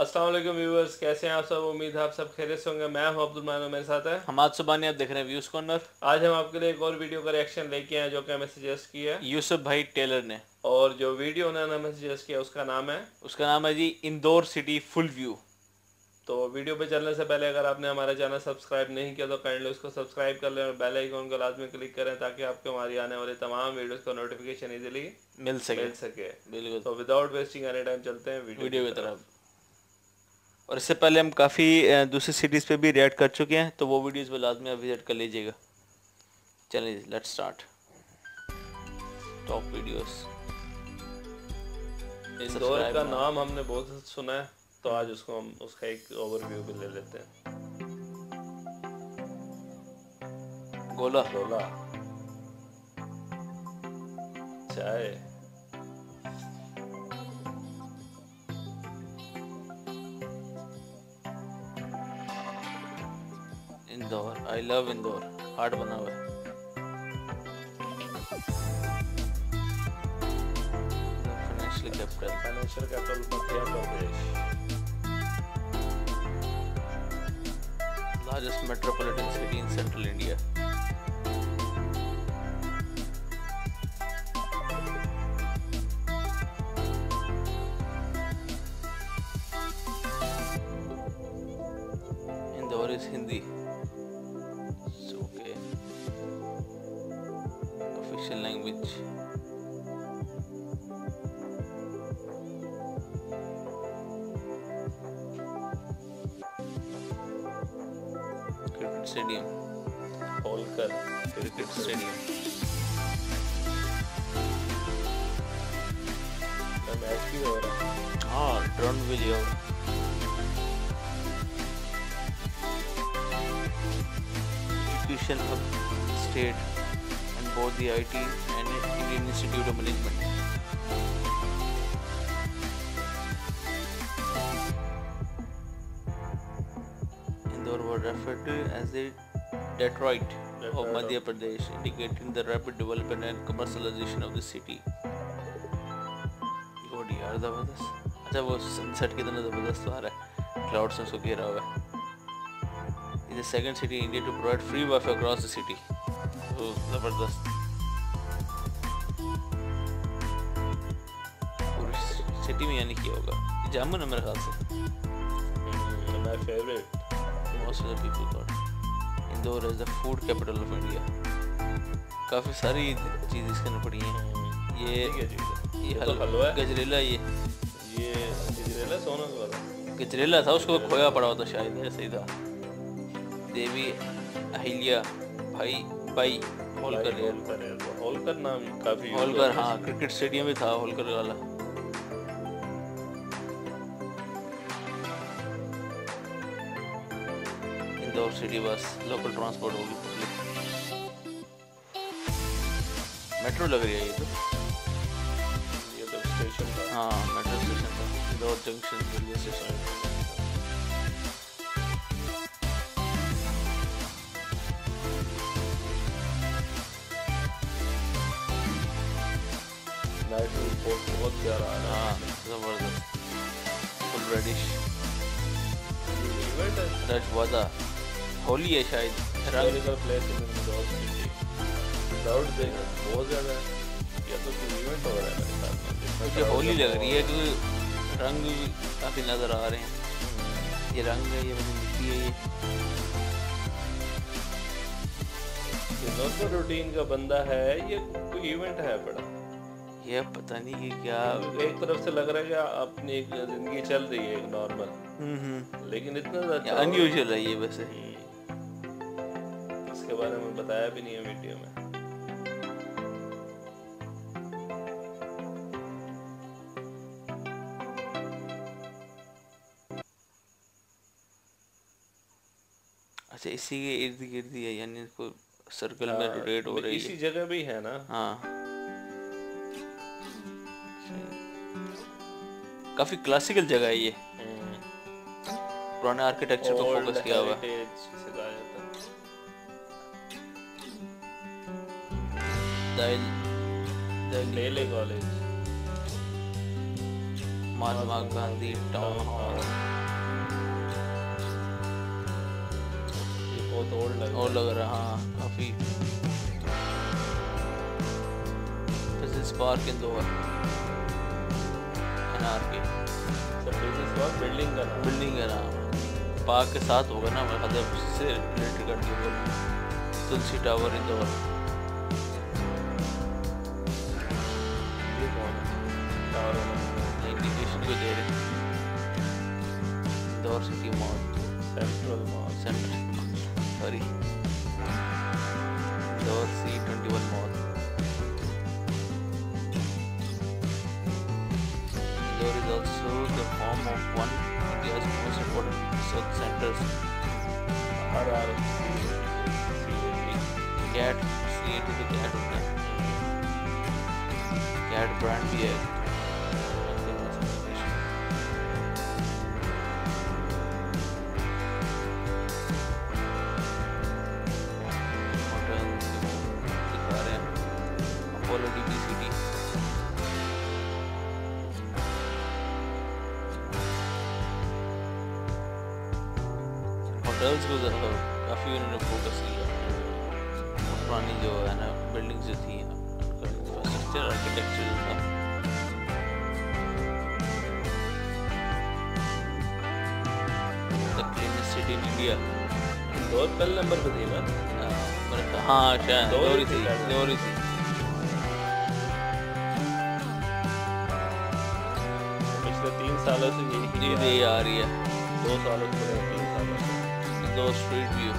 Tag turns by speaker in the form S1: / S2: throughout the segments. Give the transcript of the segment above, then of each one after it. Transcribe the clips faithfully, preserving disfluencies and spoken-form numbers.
S1: अस्सलाम वालेकुम व्यूअर्स, कैसे हैं आप सब। उम्मीद है आप सब खैरियत से होंगे। मैं हूं अब्दुल मान, मेरे साथ है
S2: हमाद सुबानी। आप देख रहे हैं व्यूज कॉर्नर।
S1: आज हम आपके लिए एक और वीडियो का रिएक्शन लेके आए जो कि हमें सजेस्ट किया है
S2: यूसुफ भाई टेलर ने,
S1: और जो वीडियो उन्होंने हमें सजेस्ट किया उसका नाम है
S2: उसका नाम है जी इंदौर सिटी फुल व्यू।
S1: तो वीडियो पे चलने से पहले अगर आपने हमारा चैनल सब्सक्राइब नहीं किया तो काइंडली उसको सब्सक्राइब कर लें और बेल आइकन को लाजमी क्लिक करें ताकि आपको हमारी आने वाली तमाम वीडियोस का नोटिफिकेशन इजीली
S2: मिल सके
S1: मिल सके।
S2: बिल्कुल।
S1: तो विदाउट वेस्टिंग एनी टाइम चलते हैं वीडियो,
S2: वीडियो की तरफ। और इससे पहले हम काफ़ी दूसरी सिटीज़ पे भी रिएक्ट कर चुके हैं, तो वो वीडियोस भी लाजमी आप विजिट कर लीजिएगा। चलिए let's start top videos.
S1: Indore का नाम हमने बहुत सुना है तो आज उसको हम उसका एक ओवरव्यू भी ले लेते हैं।
S2: गोला
S1: गोला चाय
S2: Indore, I love Indore, heart बना हुआ है। Financial capital
S1: financial capital Madhya Pradesh,
S2: largest metropolitan city in central India. Indore is Hindi, okay. Official language. Cricket stadium,
S1: Holkar
S2: cricket stadium.
S1: Match भी हो रहा है।
S2: हाँ, ड्रोन भी लिया हुआ। Education hub, state, and both the I T and Indian Institute of Management. Indore was referred to as the Detroit of Madhya Pradesh, indicating the rapid development and commercialization of the city. God यार जबरदस्त। अच्छा वो sunset कितना जबरदस्त आ रहा है, clouds ने उसको घेरा हुआ है। is the second city in India to provide free Wi-Fi across the city. So जबरदस्त। पूरी सिटी में यानी किया होगा। जामुन है मेरे ख्याल से।
S1: My favorite.
S2: Most of the people got. Indore is the food capital of India. काफी सारी चीज़ इसके अंदर पड़ी हैं। ये ये हलवा गजरेला, ये
S1: ये गजरेला सोना का था।
S2: गजरेला था, उसको खोया पड़ा हुआ था शायद, ऐसे ही था। देवी अहिल्या भाई बाई होलकर।
S1: होलकर होलकर नाम काफी
S2: होलकर, हाँ क्रिकेट स्टेडियम भी था होलकर वाला। Indore city bus local transport होगी, पब्लिक मेट्रो लग रही है ये तो।
S1: ये तो स्टेशन था।
S2: हाँ मेट्रो स्टेशन था, इंदौर जंक्शन रेलवे स्टेशन।
S1: बहुत प्यारा है।
S2: हाँ जबरदस्त, फुल रेडिश। रजवादा होली है शायद,
S1: रंग place in Indore city. Crowd देखना बहुत ज़्यादा है, या तो कोई इवेंट हो रहा है मेरे साथ में।
S2: मुझे होली लग रही है क्योंकि रंग भी काफ़ी नज़र आ रहे हैं। ये रंग है, ये वाली मिट्टी है,
S1: ये नॉर्मल रूटीन का बंदा है, ये कोई इवेंट है बड़ा।
S2: ये पता नहीं कि क्या।
S1: एक तरफ से लग रहा है कि अपनी एक जिंदगी चल रही है एक नॉर्मल,
S2: हम्म
S1: लेकिन इतना अच्छा
S2: अनयूजुअल है ये वैसे।
S1: इसके बारे में बताया भी नहीं है वीडियो में।
S2: अच्छा इसी के इर्द गिर्द ही है, यानी इसको सर्कल में रोटेट हो रही है।
S1: इसी जगह भी है ना।
S2: हाँ काफी क्लासिकल जगह है ये, पुराने आर्किटेक्चर को फोकस किया हुआ है।
S1: लेले college,
S2: Mahatma Gandhi town hall,
S1: बहुत ओल्ड लग
S2: और लग रहा हाँ काफी। Business park Indore NRK
S1: business park building का नाम
S2: बिल्डिंग है नाम, पार्क के साथ होगा ना, मतलब से रिलेटेड कर दिया। तुलसी टावर इंदौर।
S1: ये कौन है टावर
S2: इंडिकेशन को दे रहे Indore city mall
S1: central mall
S2: central sorry Indore C twenty one mall. Indore is also the home of one of India's most important research centers,
S1: R R C
S2: CAT C A T तो CAT होता है, CAT brand भी है। Hotel दिखा रहे हैं Apollo D B city. Hotels को ज़्यादा काफ़ी उन्होंने फोकस किया, पुरानी जो है ना बिल्डिंग्स जो थी इंफ्रास्ट्रक्चर आर्किटेक्चर जो था। The cleanest city in India
S1: Indore पहले नंबर पे थी ना
S2: हाँ शायद
S1: इंदौर
S2: इंदौर
S1: ही
S2: ही थी
S1: थी।
S2: इंदौर ही थी।
S1: पिछले तीन सालों से यही
S2: ये दे आ रही है
S1: दो सालों से नहीं, तीन सालों से
S2: इंदौर स्ट्रीट व्यू।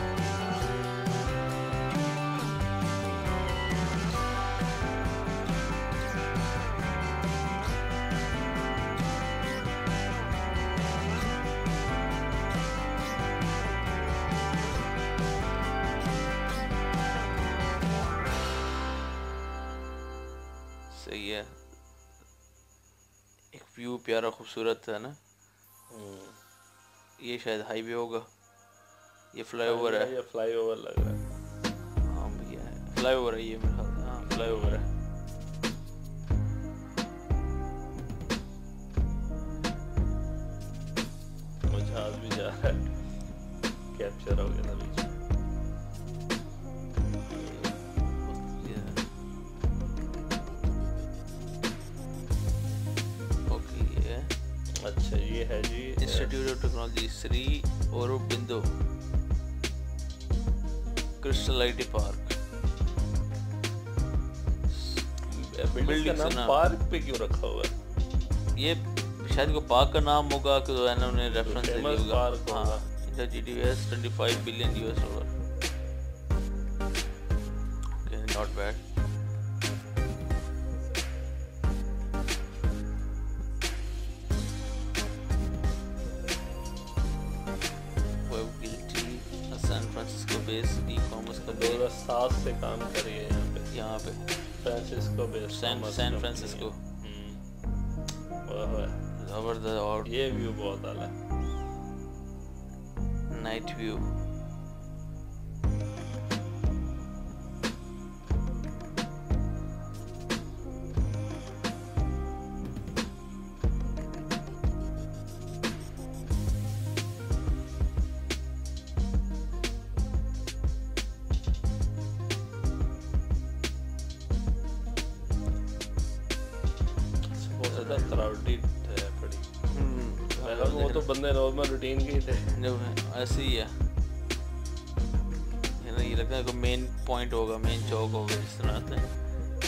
S2: सही है, एक व्यू प्यारा खूबसूरत है ना। ये शायद हाईवे होगा, ये फ्लाईओवर है।
S1: ये फ्लाईओवर लग रहा है।
S2: हाँ भैया फ्लाईओवर है ये मेरे ख्याल से, हाँ फ्लाईओवर है।
S1: वो जहाज भी जा रहा है, कैप्चर हो गया था बीच में।
S2: ओके ये
S1: अच्छा ये है जी
S2: institute of technology Shri Aurobindo crystal I T park.
S1: Building का
S2: का
S1: नाम
S2: नाम।
S1: पार्क पे क्यों रखा हुआ है?
S2: ये शायद को पार्क का नाम होगा कि जो है ना उन्हें रेफरेंस दे
S1: famous
S2: दिया होगा।
S1: park होगा।
S2: हाँ इनका जी डी पी एस पच्चीस billion US dollar. Okay not bad. San Francisco based e commerce
S1: दो
S2: कंपनी
S1: हज़ार सात से काम कर रही है यहाँ पे,
S2: यहाँ पे
S1: Francisco based
S2: San San Francisco. जबरदस्त। और
S1: ये व्यू बहुत आला है।
S2: नाइट व्यू
S1: बहुत ज़्यादा क्राउडेड है बड़ी। मैं कहा वो तो बंदे नॉर्मल रूटीन के ही थे।
S2: जो है ऐसे ही है। ये ना ये लगता है कि मेन पॉइंट होगा, मेन चौक होगा जिस तरह आते हैं।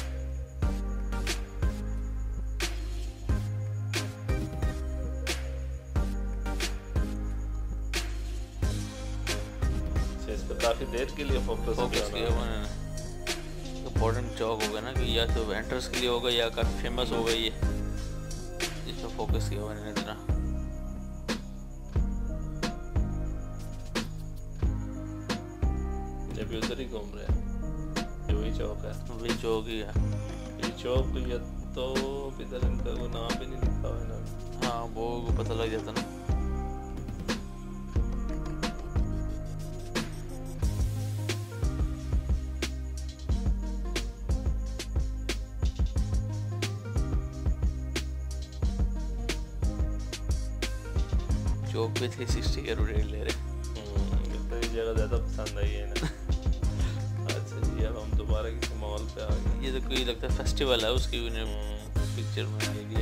S1: अच्छा, इस पर काफी देर के लिए फोकस
S2: फोकस किया हुआ उन्होंने। इम्पोर्टेंट चौक होगा ना कि या तो एंट्रेंस के लिए होगा या काफी फेमस होगा ये, इस पर फोकस किया हुआ उन्होंने इतना।
S1: जब भी उधर ही घूम रहे हैं, ये वही चौक है।
S2: वही चौक ही है।
S1: ये चौक ये तो इधर इनका वो नाम भी नहीं लिखा हुआ है ना।
S2: हाँ वो को पता लग जाता ना। चौक पे थ्री सिक्सटी का रेट ले रहे।
S1: हम्म, तो ये जगह ज़्यादा पसंद आई है इन्हें। अच्छा जी, अब हम दोबारा किसी मॉल पे आ गए।
S2: ये तो कोई लगता है फेस्टिवल है उसकी उन्हें पिक्चर में ले लिए।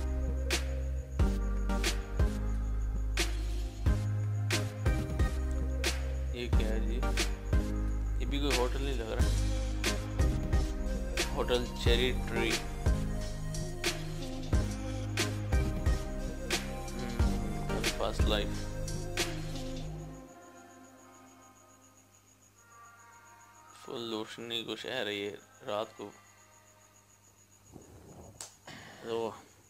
S2: ये क्या है जी? ये भी कोई होटल नहीं लग रहा। Hotel cherry tree. Fast life. Full रोशनी को शहर है ये रात को। तो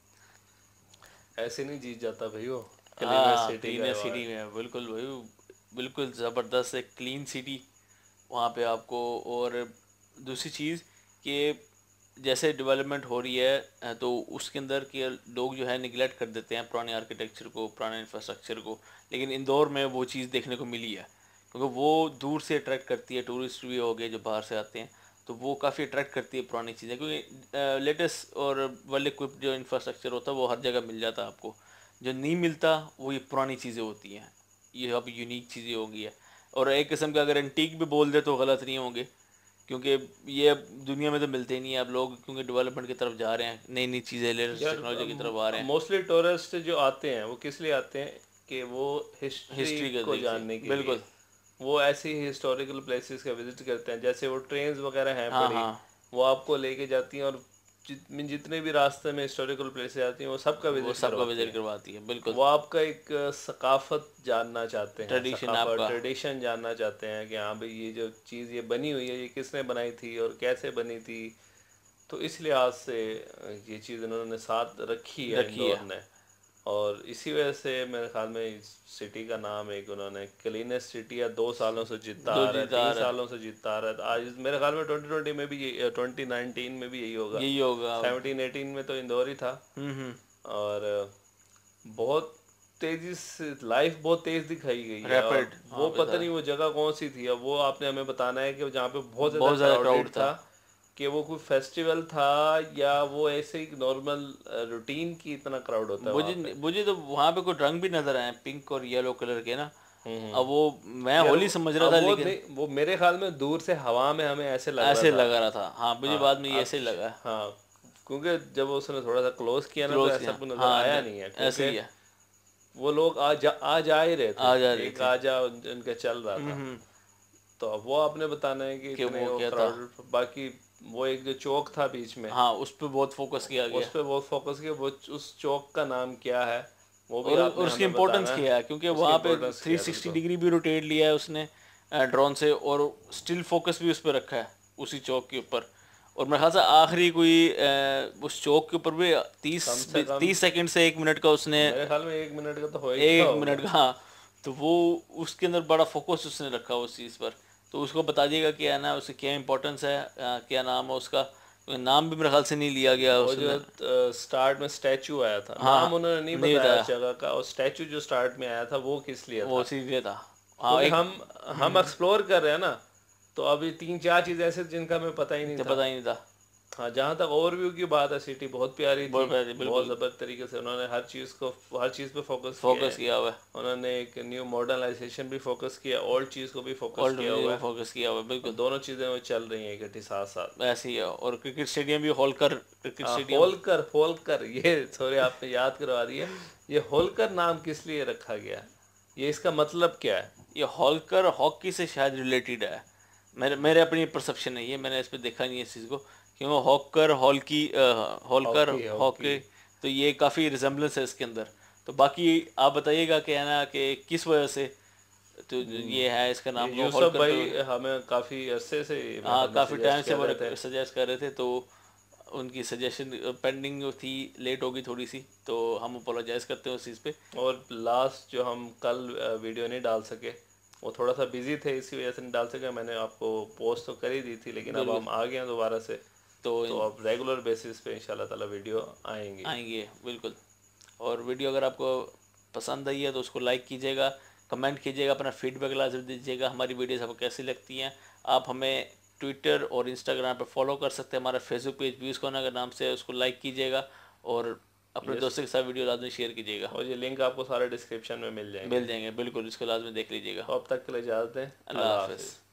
S1: ऐसे नहीं जीत जाता भाई वो
S2: हाँ
S1: सिटी
S2: क्लीन सिटी में बिल्कुल भाई, बिल्कुल ज़बरदस्त है क्लीन सिटी वहाँ पे आपको। और दूसरी चीज़ कि जैसे डेवलपमेंट हो रही है तो उसके अंदर के लोग जो है निगलेक्ट कर देते हैं पुराने आर्किटेक्चर को, पुराने इंफ्रास्ट्रक्चर को, लेकिन इंदौर में वो चीज़ देखने को मिली है क्योंकि वो दूर से अट्रैक्ट करती है। टूरिस्ट भी हो गए जो बाहर से आते हैं तो वो काफ़ी अट्रैक्ट करती है पुरानी चीज़ें, क्योंकि लेटेस्ट और वेल इक्विप्ड जो इंफ्रास्ट्रक्चर होता है वो हर जगह मिल जाता है आपको। जो नहीं मिलता वो ये पुरानी चीज़ें होती हैं, ये अब यूनिक चीज़ें होगी है। और एक किस्म का अगर एंटीक भी बोल दे तो गलत नहीं होंगे, क्योंकि ये अब दुनिया में तो मिलते ही नहीं है। अब लोग क्योंकि डेवलपमेंट की तरफ जा रहे हैं, नई नई चीज़ें लेटेस्ट टेक्नोलॉजी की तरफ आ रहे हैं।
S1: मोस्टली टूरिस्ट जो आते हैं वो किस लिए आते हैं कि वो हिस्ट्री
S2: हिस्ट्री
S1: को जानने के
S2: बिल्कुल
S1: लिए वो ऐसी हिस्टोरिकल प्लेसेस का विजिट करते हैं। जैसे वो ट्रेन्स वगैरह हैं
S2: हाँ
S1: पड़ी,
S2: हाँ
S1: वो आपको लेके जाती हैं और जित जितने भी रास्ते में हिस्टोरिकल प्लेसेस आती हैं वो सबका
S2: वो
S1: विजिट
S2: सबका
S1: करवाती
S2: विजिट
S1: हैं।
S2: करवाती है बिल्कुल।
S1: वो आपका एक सकाफत जानना चाहते हैं,
S2: ट्रेडिशन
S1: सकाफत
S2: आपका
S1: ट्रेडिशन जानना चाहते हैं कि हाँ भाई ये जो चीज़ ये बनी हुई है ये किसने बनाई थी और कैसे बनी थी। तो इस लिहाज से ये चीज़ इन्होंने साथ रखी है
S2: रखी है
S1: इंदौर ने, और इसी वजह से मेरे ख्याल में इस सिटी का नाम एक उन्होंने क्लीनेस्ट सिटी है दो सालों से जीतता आ
S2: दो
S1: रहा है,
S2: जीता आ
S1: तीन
S2: रहा है।
S1: सालों से जीतता आ रहा है। आज मेरे ख्याल में ट्वेंटी ट्वेंटी में भी ये ट्वेंटी नाइनटीन में भी यही होगा।
S2: यही होगा।
S1: सेवनटीन एटीन में तो इंदौर ही था।
S2: हम्म हम्म
S1: और बहुत तेजी से लाइफ बहुत तेज दिखाई गई है। और
S2: रैपिड
S1: वो पता नहीं वो जगह कौन सी थी, अब वो आपने हमें बताना है कि जहाँ पे बहुत
S2: बहुत
S1: ज़्यादा
S2: ज़्यादा
S1: क्राउडेड
S2: क्राउड था।
S1: था कि वो कोई फेस्टिवल था या वो ऐसे ही नॉर्मल रूटीन की इतना क्राउड होता है वहाँ
S2: मुझे
S1: पे।
S2: मुझे तो वहाँ पे कुछ रंग भी नजर आए पिंक और येलो कलर के ना।
S1: हम्म
S2: अब वो मैं
S1: यार
S2: होली
S1: वो-
S2: समझ रहा
S1: अब
S2: था
S1: वो
S2: लेकिन
S1: नहीं, वो मेरे ख्याल में दूर से हवा में हमें ऐसे लग
S2: ऐसे
S1: रहा था।
S2: लगा रहा था। हाँ मुझे बाद में
S1: हाँ
S2: ये
S1: अब
S2: ऐसे ही लगा।
S1: हाँ, क्योंकि जब उसने थोड़ा सा क्लोज किया ना तो
S2: क्लोज
S1: ऐसा
S2: किया
S1: कुछ नजर
S2: हाँ
S1: आया
S2: न-
S1: नहीं है,
S2: ऐसे ही
S1: क्योंकि
S2: है।
S1: वो लोग आ जा आ जा ही रहे
S2: आ जा
S1: थे,
S2: रहे
S1: एक
S2: थे।
S1: आजा उन- उनका चल रहा
S2: हम्म
S1: था।
S2: हम्म
S1: तो अब वो आपने बताना है कि
S2: कि
S1: इतने
S2: वो
S1: वो
S2: क्या था।
S1: क्राउड। बाकी वो एक जो चौक था बीच में,
S2: हाँ उस पर बहुत फोकस किया
S1: उस
S2: गया।
S1: पे बहुत फोकस किया। वो उस चौक का नाम क्या है वो भी
S2: और
S1: आपने
S2: और उसकी
S1: हमें
S2: इम्पोर्टेंस
S1: बताना है।
S2: किया है क्योंकि
S1: उसकी
S2: वहाँ पे
S1: इम्पोर्टेंस
S2: थ्री
S1: क्या है,
S2: सिक्सटी
S1: बिल्कुल।
S2: डिग्री भी रोटेट लिया है उसने ड्रोन से, और स्टिल फोकस भी उस पर रखा है उसी चौक के ऊपर। और मेरे ख्याल से आखिरी कोई अ, उस चौक के ऊपर भी तीस
S1: कम से कम
S2: तीस सेकंड से एक मिनट का उसने,
S1: मेरे ख्याल में एक मिनट का तो हो ही गया
S2: एक
S1: होगा।
S2: मिनट का हाँ। तो वो उसके अंदर बड़ा फोकस उसने रखा उस चीज़ पर। तो उसको बता दिएगा कि है ना उसकी क्या इंपॉर्टेंस है, अ, क्या नाम है उसका। नाम भी मेरे ख्याल से नहीं लिया गया
S1: वो जो
S2: उसने।
S1: स्टार्ट में स्टैचू आया था, नाम
S2: हाँ
S1: उन्होंने नहीं
S2: नहीं
S1: बताया
S2: बताया
S1: उस जगह का, और स्टैचू जो स्टार्ट में आया था वो किस लिए
S2: वो
S1: था।
S2: उसी था। हाँ
S1: क्योंकि
S2: एक
S1: हम हम एक्सप्लोर कर रहे हैं ना, तो अभी तीन चार चीज़ ऐसे जिनका हमें पता ही नहीं
S2: तो
S1: था।
S2: पता ही नहीं था।
S1: हाँ, जहाँ तक ओवरव्यू की बात है, सिटी बहुत प्यारी थी।
S2: बहुत प्यारी,
S1: बहुत
S2: बिल्कुल
S1: ज़बरदस्त तरीके से उन्होंने हर चीज़ को हर चीज़ पे फोकस किया
S2: फोकस
S1: है।
S2: किया हुआ है।
S1: उन्होंने एक न्यू मॉडर्नाइजेशन भी फोकस किया, ओल्ड चीज़ को भी फोकस
S2: ओल्ड
S1: किया हुआ है।
S2: फोकस किया हुआ है
S1: और
S2: बिल्कुल।
S1: दोनों चीज़ें वो चल रही हैं इकट्ठी साथ साथ।
S2: ऐसे ही है। और क्रिकेट स्टेडियम भी होलकर क्रिकेट
S1: हाँ,
S2: स्टेडियम।
S1: होलकर होलकर ये सॉरी आपने याद करवा दी है। ये होलकर नाम किस लिए रखा गया, ये इसका मतलब क्या है?
S2: ये होलकर हॉकी से शायद रिलेटेड है। मेरे मेरे अपनी परसेप्शन है ये, मैंने इस पर देखा नहीं है इस चीज़ को कि वो हॉकर हॉलकी होलकर
S1: हॉकी हॉकी
S2: हॉकी। तो ये काफ़ी रिजेम्बलेंस है इसके अंदर। तो बाकी आप बताइएगा कि है ना कि किस वजह से तो ये है इसका
S1: ये
S2: नाम को
S1: यूसुफ
S2: होलकर। तो
S1: भाई हमें काफ़ी अरसे से
S2: हाँ काफ़ी टाइम
S1: सजेस्ट
S2: से
S1: कर
S2: वो
S1: रहे थे।
S2: सजेस्ट कर रहे थे, तो उनकी सजेशन पेंडिंग थी, लेट होगी थोड़ी सी, तो हम अपोलोजाइज़ करते हैं उस चीज़ पे।
S1: और लास्ट जो हम कल वीडियो नहीं डाल सके, वो थोड़ा सा बिजी थे इसी वजह से नहीं डाल सके। मैंने आपको पोस्ट तो कर ही दी थी, लेकिन अब हम आ गए हैं दोबारा से,
S2: तो
S1: तो अब रेगुलर बेसिस पे इंशाल्लाह ताला वीडियो आएंगी
S2: आएंगे बिल्कुल। और वीडियो अगर आपको पसंद आई है तो उसको लाइक कीजिएगा, कमेंट कीजिएगा, अपना फीडबैक लाजम दीजिएगा, हमारी वीडियोस आपको कैसी लगती हैं। आप हमें ट्विटर और इंस्टाग्राम पर फॉलो कर सकते हैं, हमारा फेसबुक पेज व्यूज़ कॉर्नर के नाम से, उसको लाइक कीजिएगा। और अपने दोस्तों के साथ वीडियो लाजमी शेयर कीजिएगा
S1: और ये लिंक आपको सारे डिस्क्रिप्शन में मिल जाएंगे
S2: मिल जाएंगे बिल्कुल, इसको लाजमी देख लीजिएगा।
S1: तो अब तक के लिए इजाज़त दें।
S2: अल्लाह
S1: अल्लाह
S2: हाफिज़।
S1: हाफिज़।